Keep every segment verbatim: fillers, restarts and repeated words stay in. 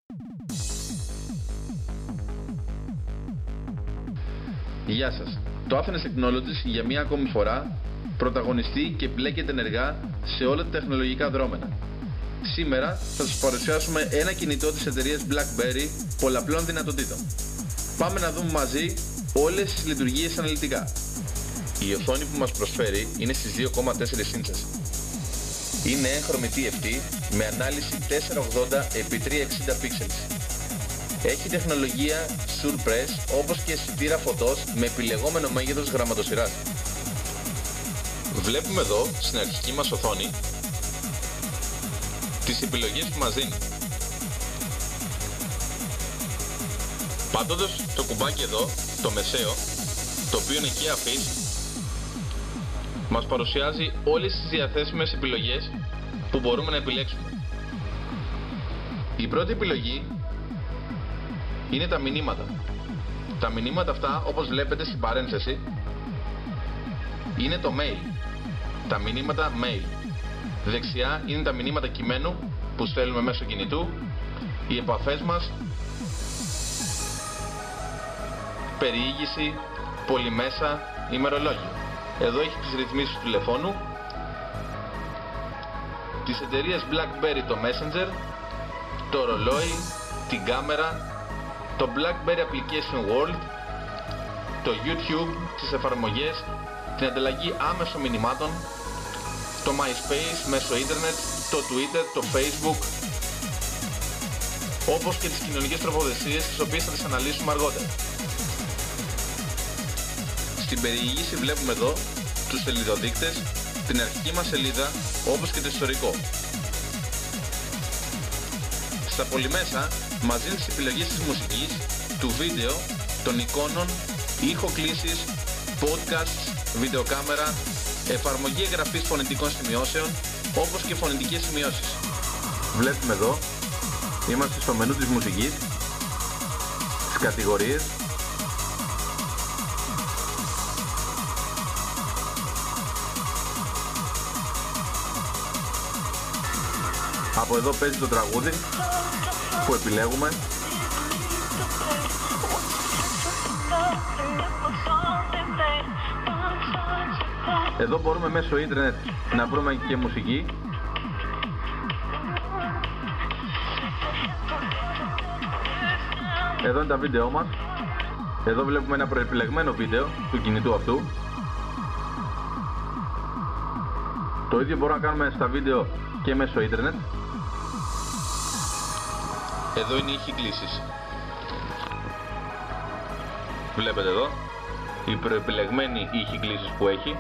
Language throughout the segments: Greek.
Γεια σας. Το Athens Technologies για μία ακόμη φορά πρωταγωνιστεί και μπλέκεται ενεργά σε όλα τα τεχνολογικά δρόμενα. Σήμερα θα σας παρουσιάσουμε ένα κινητό της εταιρείας BlackBerry πολλαπλών δυνατοτήτων. Πάμε να δούμε μαζί όλες τις λειτουργίες αναλυτικά. Η οθόνη που μας προσφέρει είναι στις δύο κόμμα τέσσερα ίντσες. Είναι έγχρωμη τι εφ τι με ανάλυση τετρακόσια ογδόντα επί τριακόσια εξήντα πίξελς. Έχει τεχνολογία Surpress όπως και αισθητήρα φωτός με επιλεγόμενο μέγεθος γραμματοσυράς. Βλέπουμε εδώ στην αρχική μας οθόνη τις επιλογές που μας δίνει. Πατώντας το κουμπάκι εδώ, το μεσαίο, το οποίο είναι και αφής, μας παρουσιάζει όλες τις διαθέσιμες επιλογές που μπορούμε να επιλέξουμε. Η πρώτη επιλογή είναι τα μηνύματα. Τα μηνύματα αυτά, όπως βλέπετε στην παρένθεση, είναι το mail. Τα μηνύματα mail. Δεξιά είναι τα μηνύματα κειμένου που στέλνουμε μέσω κινητού, οι επαφές μας, περιήγηση, πολυμέσα, ημερολόγιο. Εδώ έχει τις ρυθμίσεις του τηλεφώνου, της εταιρείας BlackBerry το Messenger, το ρολόι, την κάμερα, το BlackBerry Application World, το YouTube, τις εφαρμογές, την ανταλλαγή άμεσων μηνυμάτων, το MySpace μέσω ίντερνετ, το Twitter, το Facebook, όπως και τις κοινωνικές τροφοδεσίες, τις οποίες θα τις αναλύσουμε αργότερα. Στην περιήγηση βλέπουμε εδώ τους σελιδοδείκτες, την αρχική μας σελίδα, όπως και το ιστορικό. Στα πολυμέσα μας δίνει τις επιλογές της μουσικής, του βίντεο, των εικόνων, ηχοκλήσεις, podcasts, βιντεοκάμερα, εφαρμογή εγγραφής φωνητικών σημειώσεων, όπως και φωνητικές σημειώσεις. Βλέπουμε εδώ, είμαστε στο μενού της μουσικής, τις κατηγορίες, από εδώ παίζει το τραγούδι που επιλέγουμε. Εδώ μπορούμε μέσω ίντερνετ να βρούμε και μουσική. Εδώ είναι τα βίντεό μας. Εδώ βλέπουμε ένα προεπιλεγμένο βίντεο του κινητού αυτού. Το ίδιο μπορούμε να κάνουμε στα βίντεο και μέσω ίντερνετ. Εδώ είναι οι ήχοι κλήσεις. Βλέπετε εδώ η προεπιλεγμένη ήχοι κλήσεις που έχει.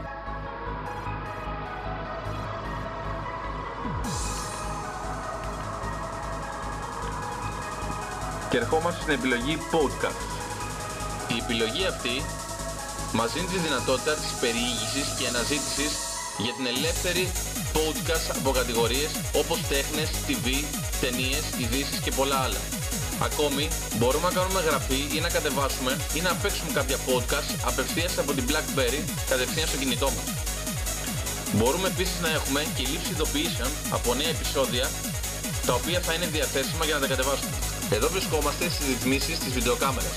Και ερχόμαστε στην επιλογή Podcast. Η επιλογή αυτή μας δίνει τη δυνατότητα της περιήγησης και αναζήτησης για την ελεύθερη podcast από κατηγορίες όπως τέχνες, τι βι, ταινίες, ειδήσεις και πολλά άλλα. Ακόμη μπορούμε να κάνουμε εγγραφή ή να κατεβάσουμε ή να παίξουμε κάποια podcast απευθείας από την BlackBerry κατευθείαν στο κινητό μας. Μπορούμε επίσης να έχουμε και λήψη ειδοποιήσεων από νέα επεισόδια, τα οποία θα είναι διαθέσιμα για να τα κατεβάσουμε. Εδώ βρισκόμαστε στις ρυθμίσεις της βιντεοκάμερας.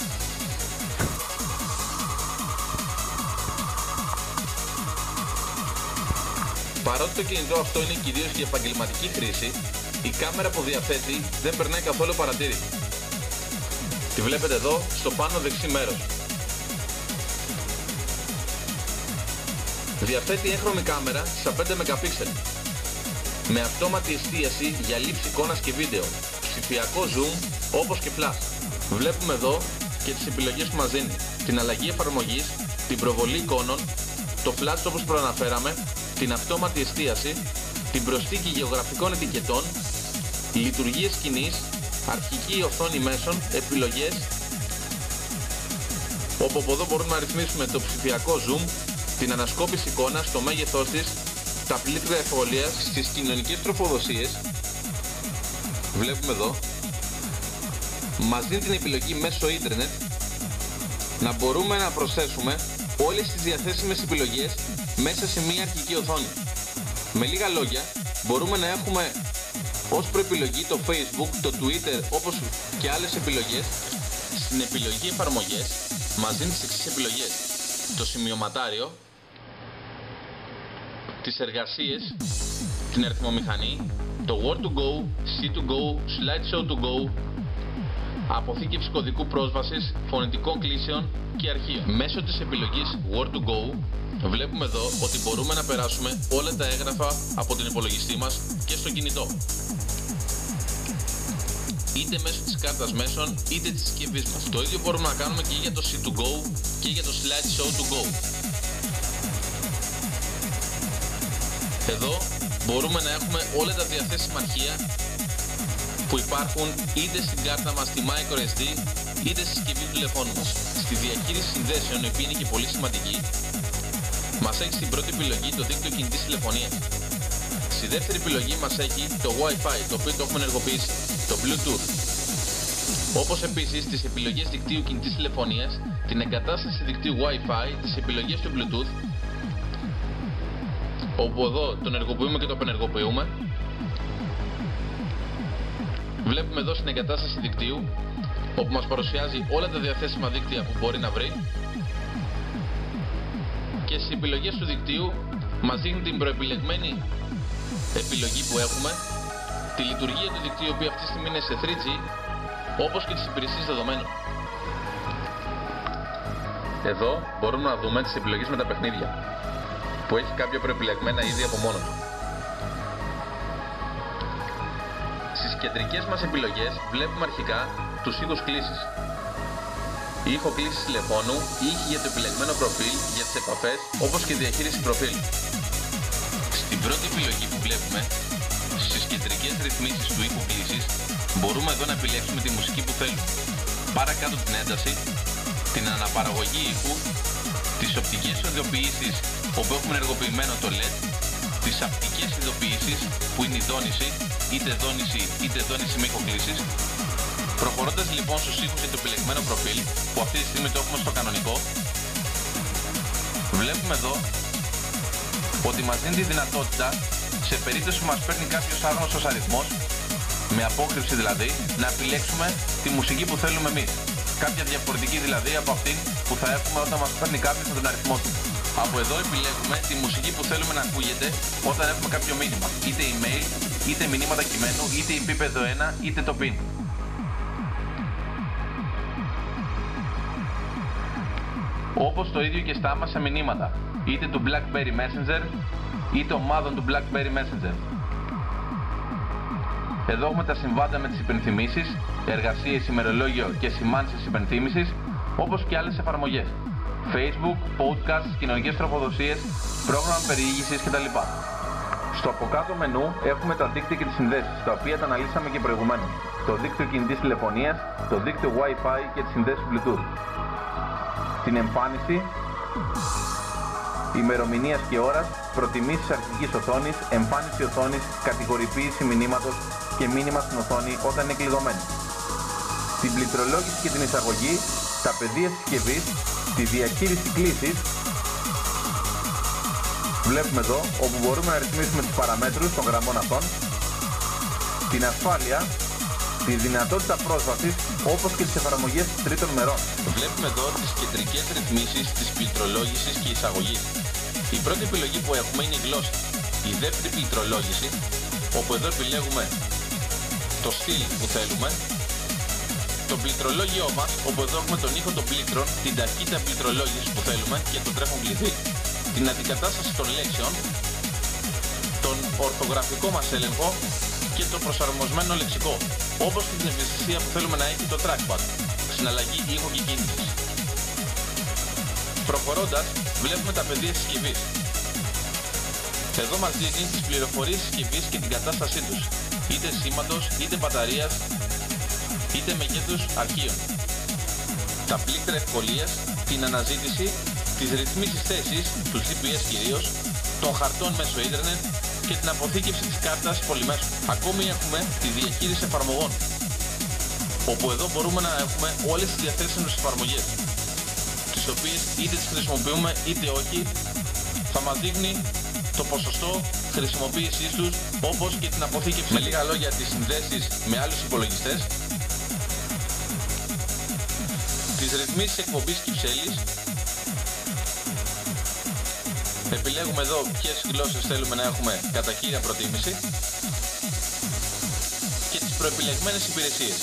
Παρότι το κινητό αυτό είναι κυρίως για επαγγελματική χρήση, η κάμερα που διαθέτει δεν περνάει καθόλου παρατήρητη. Τη βλέπετε εδώ στο πάνω δεξί μέρος. Διαθέτει έγχρωμη κάμερα στα πέντε μεγαπίξελ με αυτόματη εστίαση για λήψη εικόνας και βίντεο, ψηφιακό zoom όπως και flash. Βλέπουμε εδώ και τις επιλογές που μας δίνει, την αλλαγή εφαρμογής, την προβολή εικόνων, το flash όπως προαναφέραμε, την αυτόματη εστίαση, την προσθήκη γεωγραφικών ετικετών, λειτουργίες σκηνής, αρχική οθόνη μέσων, επιλογές, όπου από εδώ μπορούμε να ρυθμίσουμε το ψηφιακό zoom, την ανασκόπηση εικόνας, το μέγεθός της, τα πλήθρα εφόλειας, στις κοινωνικές τροφοδοσίες. Βλέπουμε εδώ, μας δίνει την επιλογή μέσω ίντερνετ να μπορούμε να προσθέσουμε όλες τις διαθέσιμες επιλογές μέσα σε μία αρχική οθόνη. Με λίγα λόγια, μπορούμε να έχουμε Ως προεπιλογή το Facebook, το Twitter όπως και άλλες επιλογές. Στην επιλογή εφαρμογές μας δίνει τις εξής επιλογές: το σημειωματάριο, τις εργασίες, την αριθμομηχανή, το Where to go, See to go, Slideshow to go, αποθήκευση κωδικού πρόσβασης, φωνητικών κλήσεων και αρχείων. Μέσω της επιλογής Where to go βλέπουμε εδώ ότι μπορούμε να περάσουμε όλα τα έγγραφα από τον υπολογιστή μας και στο κινητό, είτε μέσω της κάρτας μέσων είτε της συσκευής μας. Το ίδιο μπορούμε να κάνουμε και για το See to go και για το Slideshow to go. Εδώ μπορούμε να έχουμε όλα τα διαθέσιμα αρχεία που υπάρχουν είτε στην κάρτα μας στη microSD είτε στη συσκευή του τηλεφώνου μας. Στη διαχείριση συνδέσεων, η οποία είναι και πολύ σημαντική, μας έχει στην πρώτη επιλογή το δίκτυο κινητής τηλεφωνίας. Στη δεύτερη επιλογή μας έχει το Wi-Fi, το οποίο το έχουμε ενεργοποιήσει, το Bluetooth. Όπως επίσης στις επιλογές δικτύου κινητής τηλεφωνίας, την εγκατάσταση δικτύου Wi-Fi, τις επιλογές του Bluetooth, όπου εδώ τον ενεργοποιούμε και το απενεργοποιούμε. Βλέπουμε εδώ στην εγκατάσταση δικτύου, όπου μας παρουσιάζει όλα τα διαθέσιμα δίκτυα που μπορεί να βρει, και στις επιλογές του δικτύου μας δείχνει την προεπιλεγμένη επιλογή που έχουμε, τη λειτουργία του δικτύου, που αυτή τη στιγμή είναι σε θρι τζι, όπως και τις υπηρεσίες δεδομένων. Εδώ μπορούμε να δούμε τις επιλογές με τα παιχνίδια, που έχει κάποια προεπιλεγμένα ήδη από μόνο του. Στις κεντρικές μας επιλογές βλέπουμε αρχικά τους ήχους κλήσης. Ήχο κλήσης τηλεφώνου, ήχη για το επιλεγμένο προφίλ, για τις επαφές, όπως και διαχείριση προφίλ. Στην πρώτη επιλογή που βλέπουμε, στις κεντρικές ρυθμίσεις του ήχου κλήσης, μπορούμε εδώ να επιλέξουμε τη μουσική που θέλουμε. Παρακάτω την ένταση, την αναπαραγωγή ήχου, τις οπτικές ειδοποιήσεις όπου έχουμε ενεργοποιημένο το ελ ι ντι, τις απτικές ειδοποιήσεις που είναι η δόνηση, είτε δόνηση είτε δόνηση με ήχο κλήσης. Προχωρώντας λοιπόν στους ήχους για το επιλεγμένο προφίλ, που αυτή τη στιγμή το έχουμε στο κανονικό, βλέπουμε εδώ ότι μας δίνει τη δυνατότητα, σε περίπτωση που μας παίρνει κάποιος άγνωστος αριθμός, με απόκρυψη δηλαδή, να επιλέξουμε τη μουσική που θέλουμε εμείς. Κάποια διαφορετική δηλαδή από αυτήν που θα έχουμε όταν μας παίρνει κάποιος με τον αριθμό του. Από εδώ επιλέγουμε τη μουσική που θέλουμε να ακούγεται όταν έχουμε κάποιο μήνυμα, είτε email, είτε μηνύματα κειμένου, είτε επίπεδο ένα, είτε το πιν. Όπως το ίδιο και στα άμεσα μηνύματα, είτε του BlackBerry Messenger είτε ομάδων του BlackBerry Messenger. Εδώ έχουμε τα συμβάντα με τις υπενθυμίσεις, εργασίες, ημερολόγιο και σημάνσεις υπενθύμησης, όπως και άλλες εφαρμογές, Facebook, podcast, κοινωνικές τροφοδοσίες, πρόγραμμα περιήγησης κτλ. Στο από κάτω μενού έχουμε τα δίκτυα και τις συνδέσεις, τα οποία τα αναλύσαμε και προηγουμένως. Το δίκτυο κινητής τηλεφωνίας, το δίκτυο Wi-Fi και τις συνδέσεις Bluetooth. Την εμφάνιση, ημερομηνίας και ώρας, προτιμήσεις αρχικής οθόνης, εμφάνιση οθόνης, κατηγοριοποίηση μηνύματος και μήνυμα στην οθόνη όταν είναι κλειδωμένη. Την πληκτρολόγηση και την εισαγωγή, τα πεδία συσκευής, τη διαχείριση κλήσης. Βλέπουμε εδώ όπου μπορούμε να ρυθμίσουμε τις παραμέτρους των γραμμών αυτών, την ασφάλεια, τη δυνατότητα πρόσβασης, όπως και τις εφαρμογές τρίτων μερών. Βλέπουμε εδώ τις κεντρικές ρυθμίσεις της πληκτρολόγησης και εισαγωγής. Η πρώτη επιλογή που έχουμε είναι η γλώσσα. Η δεύτερη πληκτρολόγηση, όπου εδώ επιλέγουμε το στυλ που θέλουμε, το πληκτρολόγιό μας, όπου εδώ έχουμε τον ήχο των πλήκτρων, την ταχύτητα πληκτρολόγησης που θέλουμε και το τρέχον κλειδί, την αντικατάσταση των λέξεων, τον ορθογραφικό μας έλεγχο και το προσαρμοσμένο λεξικό, όπως και την ευαισθησία που θέλουμε να έχει το trackpad, συναλλαγή ήχου και κίνησης. Προχωρώντας, βλέπουμε τα πεδία συσκευής. Εδώ μας δίνει τις πληροφορίες συσκευής και την κατάστασή τους, είτε σήματος, είτε μπαταρίας, είτε μεγέθους αρχείων. Τα πλήκτρα ευκολίας, την αναζήτηση, τις ρυθμίσεις θέσης, τους τζι πι ες κυρίως, των χαρτών μέσω ίντερνετ και την αποθήκευση της κάρτας πολυμέσου. Ακόμη έχουμε τη διαχείριση εφαρμογών, όπου εδώ μπορούμε να έχουμε όλες τις διαθέσιμες εφαρμογές, τις οποίες είτε τις χρησιμοποιούμε είτε όχι, θα μας δείχνει το ποσοστό χρησιμοποίησής τους, όπως και την αποθήκευση. Με λίγα λόγια, τις συνδέσεις με άλλους υπολογιστές, τις ρυθμίσεις εκπομπής κυψέλης. Επιλέγουμε εδώ ποιες γλώσσες θέλουμε να έχουμε κατά κύρια προτίμηση και τις προεπιλεγμένες υπηρεσίες.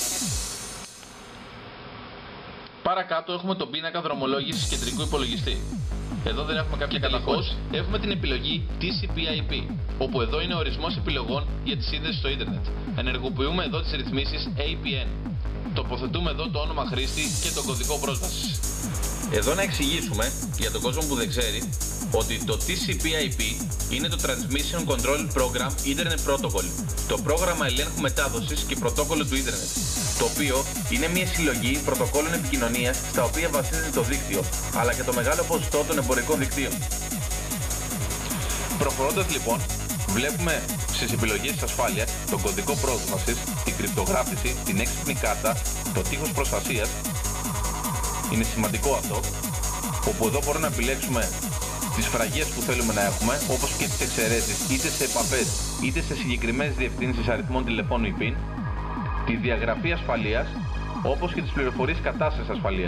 Παρακάτω έχουμε τον πίνακα δρομολόγησης κεντρικού υπολογιστή. Εδώ δεν έχουμε κάποια καταχώρηση. Έχουμε την επιλογή τι σι πι άι πι, όπου εδώ είναι ο ορισμός επιλογών για τη σύνδεση στο ίντερνετ. Ενεργοποιούμε εδώ τις ρυθμίσεις έι πι εν. Τοποθετούμε εδώ το όνομα χρήστη και τον κωδικό πρόσβασης. Εδώ να εξηγήσουμε, για τον κόσμο που δεν ξέρει, ότι το τι σι πι άι πι είναι το Transmission Control Program Internet Protocol, το πρόγραμμα ελέγχου μετάδοσης και πρωτόκολλο του ίντερνετ, το οποίο είναι μια συλλογή πρωτοκόλλων επικοινωνίας στα οποία βασίζεται το δίκτυο, αλλά και το μεγάλο ποσοστό των εμπορικών δικτύων. Προχωρώντας λοιπόν, βλέπουμε στις επιλογές της ασφάλειας τον κωδικό πρόσβασης, την κρυπτογράφηση, την έξυπνη κάρτα, το τείχος προστασίας. Είναι σημαντικό αυτό, όπου εδώ μπορούμε να επιλέξουμε τις φραγίες που θέλουμε να έχουμε, όπως και τις εξαιρέσεις είτε σε επαφές είτε σε συγκεκριμένες διευθύνσεις αριθμών τηλεφώνου ή πιν, τη διαγραφή ασφαλείας, όπως και τις πληροφορίες κατάστασης ασφαλείας.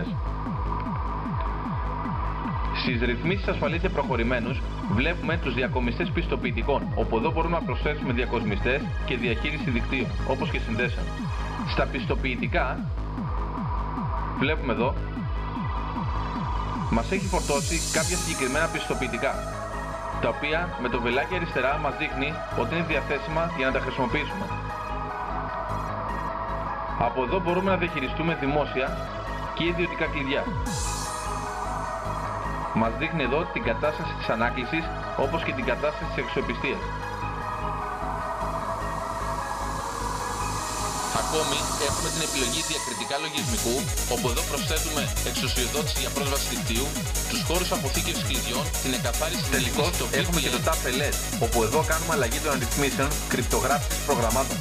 Στις ρυθμίσεις ασφαλείας και προχωρημένους βλέπουμε τους διακομιστές πιστοποιητικών, όπου εδώ μπορούμε να προσθέσουμε διακοσμιστές και διαχείριση δικτύων, όπως και συνδέσεων. Στα πιστοποιητικά βλέπουμε εδώ μας έχει φορτώσει κάποια συγκεκριμένα πιστοποιητικά, τα οποία με το βελάκι αριστερά μας δείχνει ότι είναι διαθέσιμα για να τα χρησιμοποιήσουμε. Από εδώ μπορούμε να διαχειριστούμε δημόσια και ιδιωτικά κλειδιά. Μας δείχνει εδώ την κατάσταση της ανάκλησης, όπως και την κατάσταση της αξιοπιστίας. Ακόμη έχουμε την επιλογή διακριτικά λογισμικού, όπου εδώ προσθέτουμε εξουσιοδότηση για πρόσβαση δικτύου, τους χώρους αποθήκευσης κλειδιών, την εκαθάριση της τελικώς έχουμε και το τάπ ελ ες, όπου εδώ κάνουμε αλλαγή των ρυθμίσεων κρυπτογράφησης προγραμμάτων.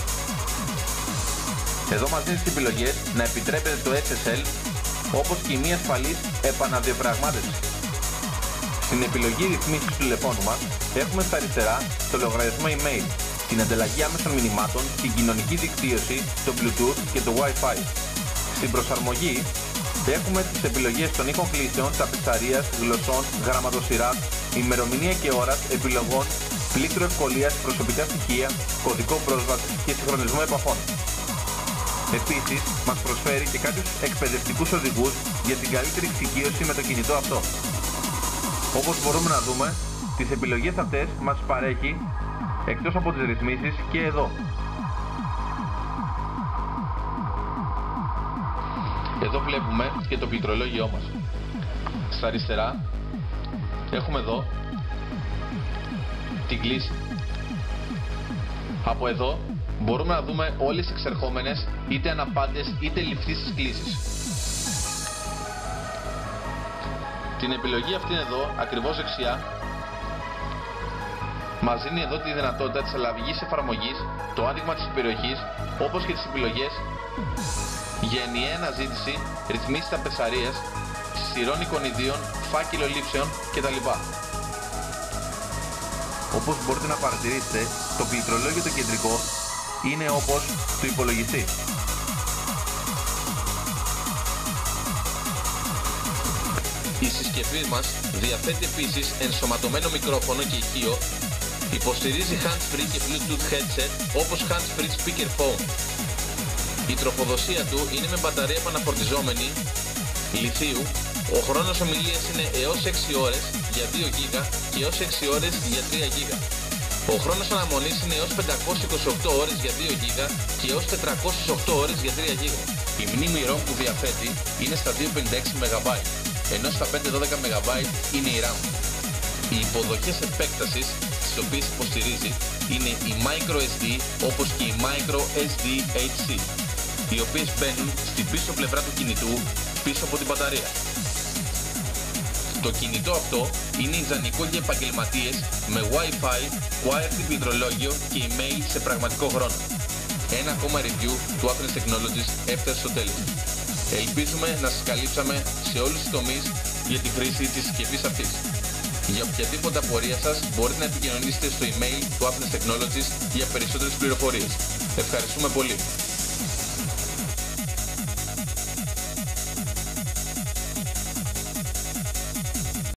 Εδώ μας δίνει τις επιλογές να επιτρέπεται το ες ες ελ, όπως και η μη ασφαλής επαναδιαπραγμάτευση. Στην επιλογή ρυθμίσεις του τηλεφώνου μας έχουμε στα αριστερά το λογαριασμό email, την ανταλλαγή άμεσων μηνυμάτων, την κοινωνική δικτύωση, το Bluetooth και το Wi-Fi. Στην προσαρμογή έχουμε τις επιλογές των ήχων κλήσεων, ταπετσαρίας, γλωσσών, γραμματοσυράς, ημερομηνία και ώρας, επιλογών, πλήκτρο ευκολίας, προσωπικά στοιχεία, κωδικό πρόσβασης και συγχρονισμό επαφών. Επίσης, μας προσφέρει και κάποιους εκπαιδευτικούς οδηγούς για την καλύτερη εξοικείωση με το κινητό αυτό. Όπως μπορούμε να δούμε, τις επιλογές αυτές μας παρέχει εκτός από τις ρυθμίσεις και εδώ. Εδώ βλέπουμε και το πληκτρολόγιό μας. Στα αριστερά έχουμε εδώ την κλίση. Από εδώ μπορούμε να δούμε όλες τις εξερχόμενες είτε αναπάντες είτε ληφθήσεις κλήσεις. Την επιλογή αυτή εδώ, ακριβώς δεξιά, μας δίνει εδώ τη δυνατότητα της αλλαγής εφαρμογής, το άνοιγμα της περιοχής, όπως και τις επιλογές για ενιαία αναζήτηση, ρυθμίσεις ταπετσαρίας, σειρών εικονιδίων, φάκελο λήψεων κτλ. Όπως μπορείτε να παρατηρήσετε, το πληκτρολόγιο το κεντρικό είναι όπως του υπολογιστή. Η συσκευή μας διαθέτει επίσης ενσωματωμένο μικρόφωνο και ηχείο, υποστηρίζει hands-free και Bluetooth headset όπως hands-free speakerphone. Η τροφοδοσία του είναι με μπαταρία επαναφορτιζόμενη λιθίου. Ο χρόνος ομιλίας είναι έως έξι ώρες για δύο γίγα και έως έξι ώρες για τρία γίγα. Ο χρόνος αναμονής είναι έως πεντακόσιες είκοσι οκτώ ώρες για δύο γίγα και έως τετρακόσιες οκτώ ώρες για τρία γίγα. Η μνήμη ρομ που διαθέτει είναι στα διακόσια πενήντα έξι μεγαμπάιτ, ενώ στα πεντακόσια δώδεκα μεγαμπάιτ είναι η RAM. Οι υποδοχές επέκτασης, τις οποίες υποστηρίζει, είναι η microSD όπως και η microSD έιτς σι, οι οποίες μπαίνουν στην πίσω πλευρά του κινητού, πίσω από την μπαταρία. Το κινητό αυτό είναι ιδανικό για επαγγελματίες με Wi-Fi, wired πληκτρολόγιο και email σε πραγματικό χρόνο. Ένα ακόμα review του Athens Technologies έφτασε στο τέλος. Ελπίζουμε να σας καλύψαμε σε όλους τους τομείς για τη χρήση της συσκευής αυτής. Για οποιαδήποτε απορία σας μπορείτε να επικοινωνήσετε στο email του Athens Technologies για περισσότερες πληροφορίες. Ευχαριστούμε πολύ.